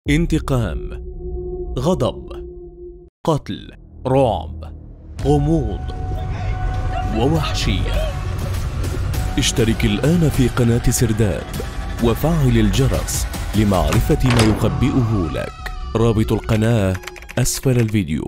انتقام، غضب، قتل، رعب، غموض ووحشية. اشترك الآن في قناة سرداب وفعل الجرس لمعرفة ما يخبئه لك. رابط القناة أسفل الفيديو.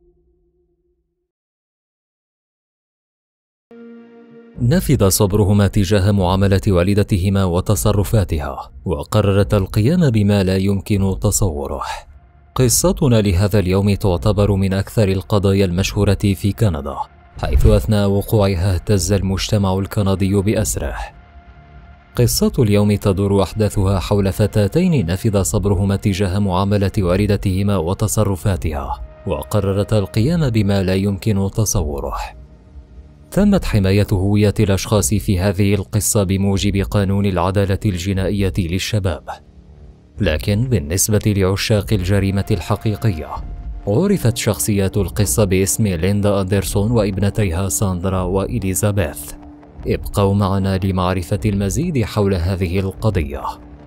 نفد صبرهما تجاه معاملة والدتهما وتصرفاتها، وقررتا القيام بما لا يمكن تصوره. قصتنا لهذا اليوم تعتبر من أكثر القضايا المشهورة في كندا، حيث أثناء وقوعها اهتز المجتمع الكندي بأسره. قصة اليوم تدور أحداثها حول فتاتين نفد صبرهما تجاه معاملة والدتهما وتصرفاتها، وقررتا القيام بما لا يمكن تصوره. تمت حماية هوية الأشخاص في هذه القصة بموجب قانون العدالة الجنائية للشباب، لكن بالنسبة لعشاق الجريمة الحقيقية عرفت شخصيات القصة باسم ليندا أندرسون وابنتيها ساندرا وإليزابيث. ابقوا معنا لمعرفة المزيد حول هذه القضية.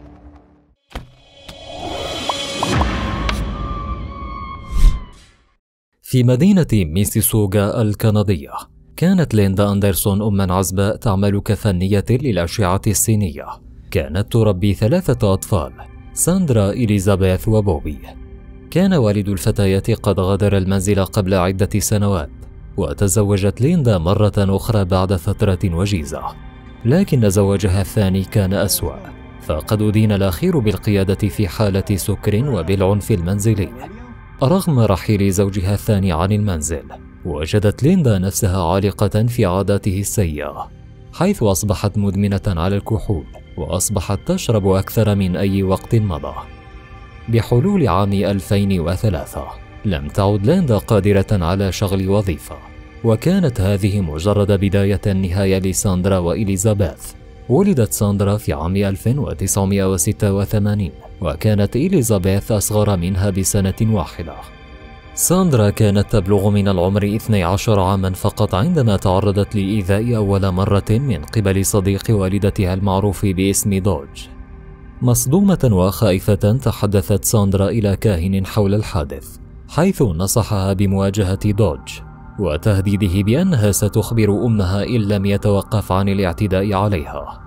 في مدينة ميسيسوغا الكندية كانت ليندا أندرسون أماً عزباء تعمل كفنية للأشعة السينية. كانت تربي 3 أطفال، ساندرا، إليزابيث وبوبي. كان والد الفتيات قد غادر المنزل قبل عدة سنوات، وتزوجت ليندا مرة أخرى بعد فترة وجيزة، لكن زواجها الثاني كان أسوأ، فقد أدين الأخير بالقيادة في حالة سكر وبالعنف المنزلي. رغم رحيل زوجها الثاني عن المنزل، وجدت ليندا نفسها عالقة في عاداته السيئة، حيث أصبحت مدمنة على الكحول، وأصبحت تشرب أكثر من أي وقت مضى. بحلول عام 2003 لم تعد ليندا قادرة على شغل وظيفة، وكانت هذه مجرد بداية النهاية لساندرا وإليزابيث. ولدت ساندرا في عام 1986، وكانت إليزابيث أصغر منها بسنة واحدة. ساندرا كانت تبلغ من العمر 12 عاما فقط عندما تعرضت للإيذاء أول مرة من قبل صديق والدتها المعروف باسم دوج. مصدومة وخائفة تحدثت ساندرا إلى كاهن حول الحادث، حيث نصحها بمواجهة دوج وتهديده بأنها ستخبر أمها إن لم يتوقف عن الاعتداء عليها.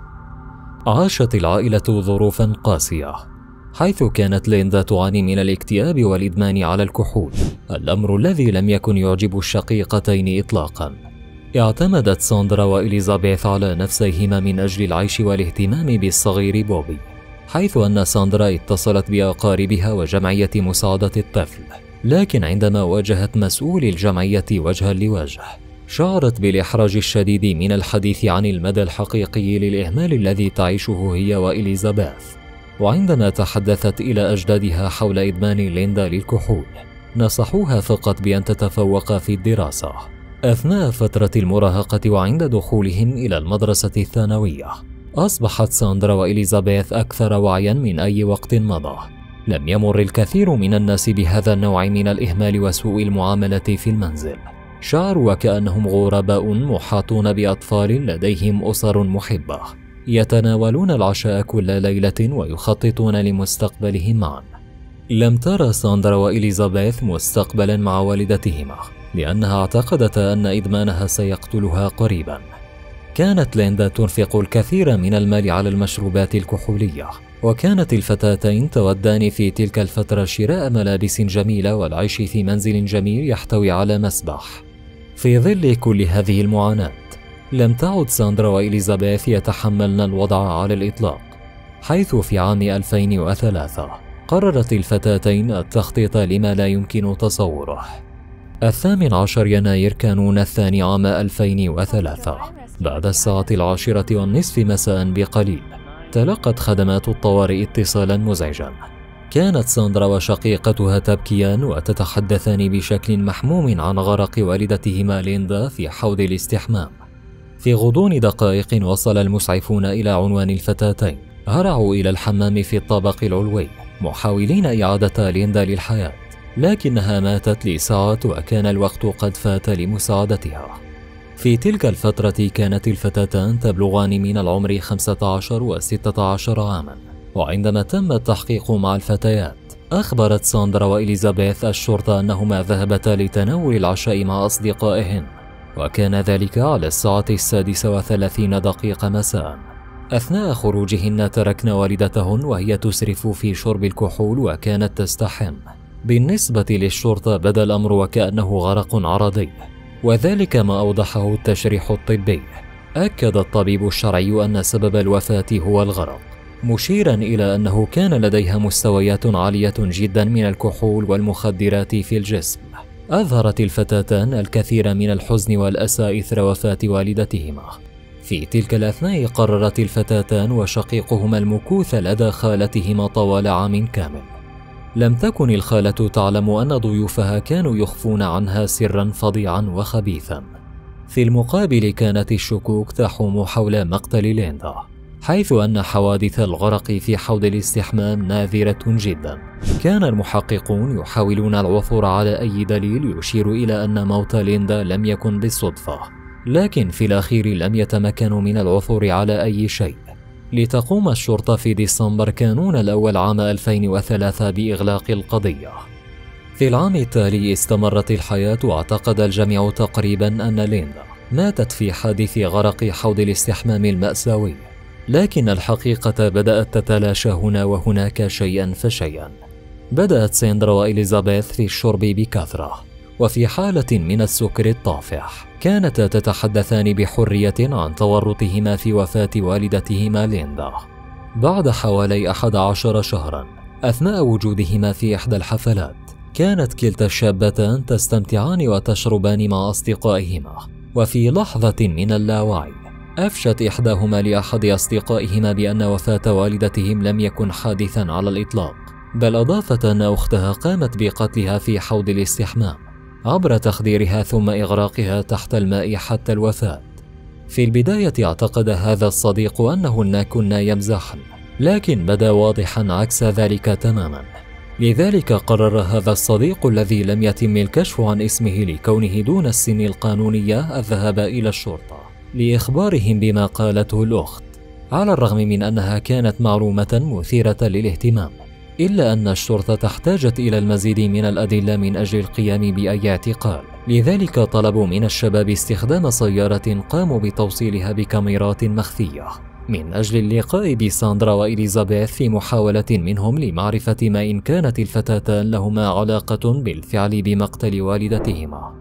عاشت العائلة ظروفا قاسية، حيث كانت ليندا تعاني من الاكتئاب والإدمان على الكحول، الأمر الذي لم يكن يعجب الشقيقتين إطلاقا. اعتمدت ساندرا وإليزابيث على نفسيهما من أجل العيش والاهتمام بالصغير بوبي، حيث أن ساندرا اتصلت بأقاربها وجمعية مساعدة الطفل، لكن عندما واجهت مسؤولي الجمعية وجها لوجه شعرت بالإحراج الشديد من الحديث عن المدى الحقيقي للإهمال الذي تعيشه هي وإليزابيث. وعندما تحدثت إلى أجدادها حول إدمان ليندا للكحول نصحوها فقط بأن تتفوق في الدراسة. أثناء فترة المراهقة وعند دخولهم إلى المدرسة الثانوية أصبحت ساندرا وإليزابيث أكثر وعيا من أي وقت مضى. لم يمر الكثير من الناس بهذا النوع من الإهمال وسوء المعاملة في المنزل، شعروا وكأنهم غرباء محاطون بأطفال لديهم أسر محبة، يتناولون العشاء كل ليلة ويخططون لمستقبلهم معا. لم ترى ساندرا وإليزابيث مستقبلا مع والدتهما، لأنها اعتقدتا أن إدمانها سيقتلها قريبا. كانت ليندا تنفق الكثير من المال على المشروبات الكحولية، وكانت الفتاتين تودان في تلك الفترة شراء ملابس جميلة والعيش في منزل جميل يحتوي على مسبح. في ظل كل هذه المعاناة لم تعد ساندرا وإليزابيث يتحملن الوضع على الإطلاق، حيث في عام 2003 قررت الفتاتين التخطيط لما لا يمكن تصوره. 18 يناير كانون الثاني عام 2003 بعد الساعة 10:30 مساء بقليل تلقت خدمات الطوارئ اتصالا مزعجا. كانت ساندرا وشقيقتها تبكيان وتتحدثان بشكل محموم عن غرق والدتهما ليندا في حوض الاستحمام. في غضون دقائق وصل المسعفون إلى عنوان الفتاتين. هرعوا إلى الحمام في الطابق العلوي محاولين إعادة ليندا للحياة، لكنها ماتت لساعات وكان الوقت قد فات لمساعدتها. في تلك الفترة كانت الفتاتان تبلغان من العمر 15 و16 عاما، وعندما تم التحقيق مع الفتيات أخبرت ساندرا وإليزابيث الشرطة أنهما ذهبتا لتناول العشاء مع أصدقائهن، وكان ذلك على الساعة 36:30 مساء. أثناء خروجهن تركن والدتهن وهي تسرف في شرب الكحول وكانت تستحم. بالنسبة للشرطة بدا الأمر وكأنه غرق عرضي، وذلك ما أوضحه التشريح الطبي. أكد الطبيب الشرعي أن سبب الوفاة هو الغرق، مشيرا إلى أنه كان لديها مستويات عالية جدا من الكحول والمخدرات في الجسم. أظهرت الفتاتان الكثير من الحزن والأسى إثر وفاة والدتهما. في تلك الأثناء قررت الفتاتان وشقيقهما المكوث لدى خالتهما طوال عام كامل. لم تكن الخالة تعلم أن ضيوفها كانوا يخفون عنها سرا فظيعا وخبيثا. في المقابل كانت الشكوك تحوم حول مقتل ليندا، حيث أن حوادث الغرق في حوض الاستحمام نادرة جدا. كان المحققون يحاولون العثور على أي دليل يشير إلى أن موت ليندا لم يكن بالصدفة، لكن في الأخير لم يتمكنوا من العثور على أي شيء، لتقوم الشرطة في ديسمبر كانون الأول عام 2003 بإغلاق القضية. في العام التالي استمرت الحياة، واعتقد الجميع تقريبا أن ليندا ماتت في حادث غرق حوض الاستحمام المأساوي، لكن الحقيقة بدأت تتلاشى هنا وهناك شيئا فشيئا. بدأت ساندرا وإليزابيث في الشرب بكثرة وفي حالة من السكر الطافح. كانتا تتحدثان بحرية عن تورطهما في وفاة والدتهما ليندا. بعد حوالي 11 شهرا أثناء وجودهما في إحدى الحفلات، كانت كلتا الشابتان تستمتعان وتشربان مع أصدقائهما، وفي لحظة من اللاوعي أفشت إحداهما لأحد أصدقائهما بأن وفاة والدتهم لم يكن حادثا على الإطلاق، بل أضافت أن أختها قامت بقتلها في حوض الاستحمام عبر تخديرها ثم إغراقها تحت الماء حتى الوفاة. في البداية اعتقد هذا الصديق أنهن كنا يمزحن، لكن بدا واضحا عكس ذلك تماما. لذلك قرر هذا الصديق الذي لم يتم الكشف عن اسمه لكونه دون السن القانونية الذهاب إلى الشرطة لإخبارهم بما قالته الأخت، على الرغم من أنها كانت معلومة مثيرة للاهتمام، إلا أن الشرطة احتاجت إلى المزيد من الأدلة من أجل القيام بأي اعتقال. لذلك طلبوا من الشباب استخدام سيارة قاموا بتوصيلها بكاميرات مخفية من أجل اللقاء بساندرا وإليزابيث، في محاولة منهم لمعرفة ما إن كانت الفتاتان لهما علاقة بالفعل بمقتل والدتهما.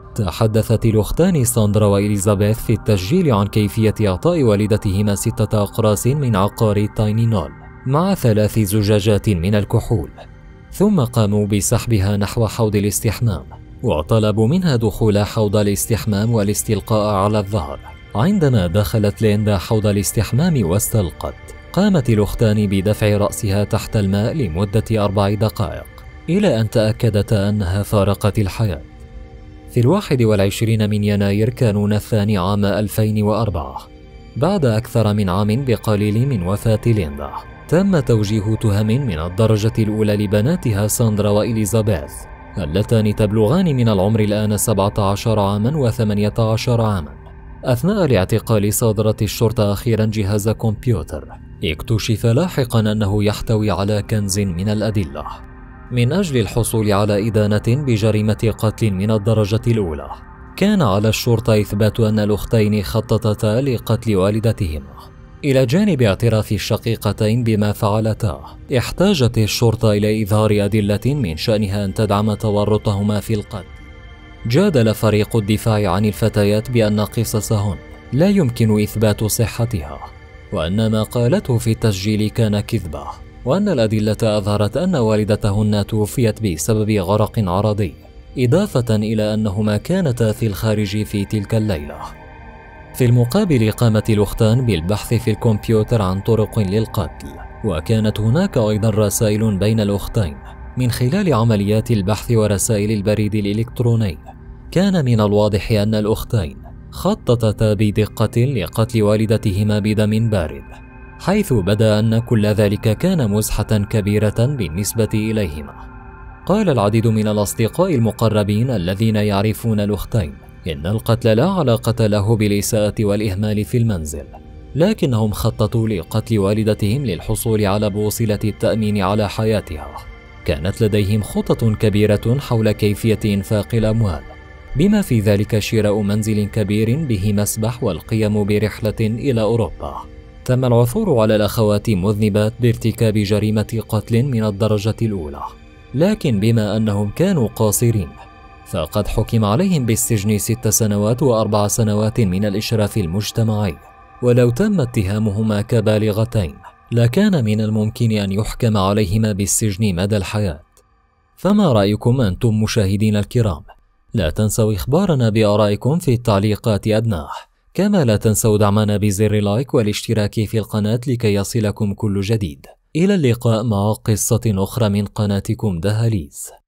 تحدثت الأختان ساندرا وإليزابيث في التسجيل عن كيفية إعطاء والدتهما 6 أقراص من عقار تاينينول مع 3 زجاجات من الكحول، ثم قاموا بسحبها نحو حوض الاستحمام، وطلبوا منها دخول حوض الاستحمام والاستلقاء على الظهر. عندما دخلت ليندا حوض الاستحمام واستلقت، قامت الأختان بدفع رأسها تحت الماء لمدة 4 دقائق إلى أن تأكدتا أنها فارقت الحياة. في 21 من يناير كانون الثاني عام 2004، بعد أكثر من عام بقليل من وفاة ليندا، تم توجيه تهم من الدرجة الأولى لبناتها ساندرا وإليزابيث، اللتان تبلغان من العمر الآن 17 عاما و18 عاما. أثناء الاعتقال صادرت الشرطة أخيرا جهاز كمبيوتر اكتشف لاحقا أنه يحتوي على كنز من الأدلة. من أجل الحصول على إدانة بجريمة قتل من الدرجة الأولى، كان على الشرطة إثبات أن الأختين خططتا لقتل والدتهما. إلى جانب اعتراف الشقيقتين بما فعلتا، احتاجت الشرطة إلى إظهار أدلة من شأنها أن تدعم تورطهما في القتل. جادل فريق الدفاع عن الفتيات بأن قصصهن لا يمكن إثبات صحتها، وأن ما قالته في التسجيل كان كذبة، وأن الأدلة أظهرت أن والدتهن توفيت بسبب غرق عرضي، إضافة إلى أنهما كانتا في الخارج في تلك الليلة. في المقابل قامت الأختان بالبحث في الكمبيوتر عن طرق للقتل، وكانت هناك أيضا رسائل بين الأختين. من خلال عمليات البحث ورسائل البريد الإلكتروني، كان من الواضح أن الأختين خططتا بدقة لقتل والدتهما بدم بارد، حيث بدا أن كل ذلك كان مزحة كبيرة بالنسبة إليهما. قال العديد من الأصدقاء المقربين الذين يعرفون الأختين إن القتل لا علاقة له بالإساءة والإهمال في المنزل، لكنهم خططوا لقتل والدتهم للحصول على بوصلة التأمين على حياتها. كانت لديهم خطط كبيرة حول كيفية إنفاق الأموال، بما في ذلك شراء منزل كبير به مسبح والقيام برحلة إلى أوروبا. تم العثور على الأخوات مذنبات بارتكاب جريمة قتل من الدرجة الأولى، لكن بما أنهم كانوا قاصرين فقد حكم عليهم بالسجن 6 سنوات و4 سنوات من الإشراف المجتمعي. ولو تم اتهامهما كبالغتين لكان من الممكن أن يحكم عليهما بالسجن مدى الحياة. فما رأيكم أنتم مشاهدين الكرام؟ لا تنسوا إخبارنا بآرائكم في التعليقات أدناه، كما لا تنسوا دعمنا بزر لايك والاشتراك في القناة لكي يصلكم كل جديد. إلى اللقاء مع قصة أخرى من قناتكم دهاليز.